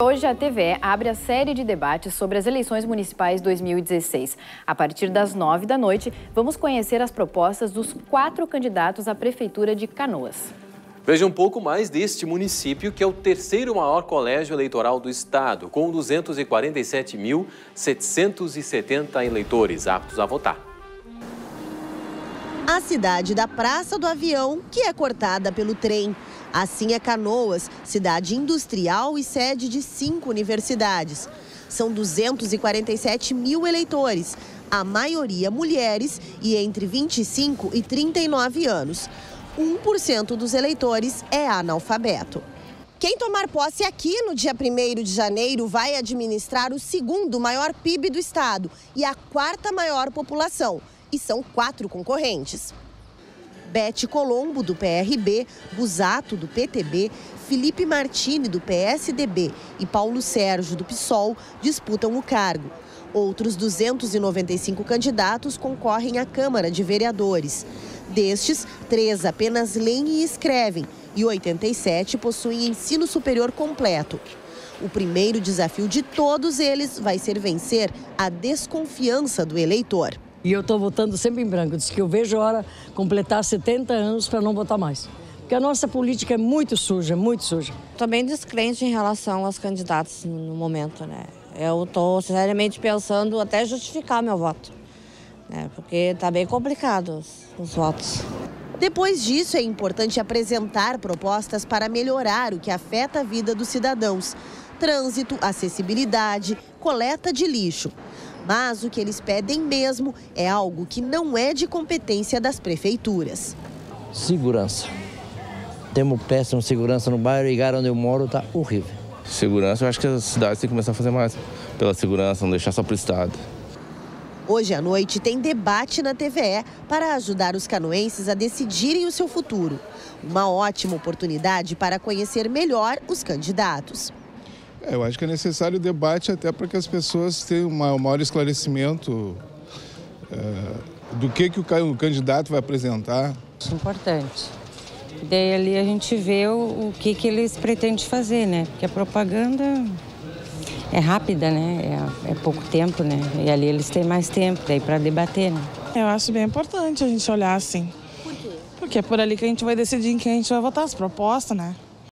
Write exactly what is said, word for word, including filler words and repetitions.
Hoje a T V E abre a série de debates sobre as eleições municipais dois mil e dezesseis. A partir das nove da noite, vamos conhecer as propostas dos quatro candidatos à Prefeitura de Canoas. Veja um pouco mais deste município, que é o terceiro maior colégio eleitoral do estado, com duzentos e quarenta e sete mil, setecentos e setenta eleitores aptos a votar. A cidade da Praça do Avião, que é cortada pelo trem. Assim é Canoas, cidade industrial e sede de cinco universidades. São duzentos e quarenta e sete mil eleitores, a maioria mulheres e entre vinte e cinco e trinta e nove anos. um por cento dos eleitores é analfabeto. Quem tomar posse aqui no dia primeiro de janeiro vai administrar o segundo maior P I B do estado e a quarta maior população. E são quatro concorrentes. Bete Colombo, do P R B, Busato, do P T B, Felipe Martini, do P S D B e Paulo Sérgio, do PSOL, disputam o cargo. Outros duzentos e noventa e cinco candidatos concorrem à Câmara de Vereadores. Destes, três apenas leem e escrevem e oitenta e sete possuem ensino superior completo. O primeiro desafio de todos eles vai ser vencer a desconfiança do eleitor. E eu estou votando sempre em branco. Diz que eu vejo a hora completar setenta anos para não votar mais. Porque a nossa política é muito suja, muito suja. Estou bem descrente em relação aos candidatos no momento, né? Eu estou seriamente pensando até justificar meu voto, né? Porque está bem complicado os, os votos. Depois disso, é importante apresentar propostas para melhorar o que afeta a vida dos cidadãos. Trânsito, acessibilidade, coleta de lixo. Mas o que eles pedem mesmo é algo que não é de competência das prefeituras. Segurança. Temos péssima segurança no bairro e Igara, onde eu moro, está horrível. Segurança, eu acho que as cidades têm que começar a fazer mais pela segurança, não deixar só para o estado. Hoje à noite tem debate na T V E para ajudar os canoenses a decidirem o seu futuro. Uma ótima oportunidade para conhecer melhor os candidatos. Eu acho que é necessário o debate até para que as pessoas tenham um maior esclarecimento é, do que, que o candidato vai apresentar. Isso é importante. Daí ali a gente vê o, o que, que eles pretendem fazer, né? Porque a propaganda é rápida, né? É, é pouco tempo, né? E ali eles têm mais tempo daí para debater, né? Eu acho bem importante a gente olhar assim. Por quê? Porque é por ali que a gente vai decidir em quem a gente vai votar, as propostas, né?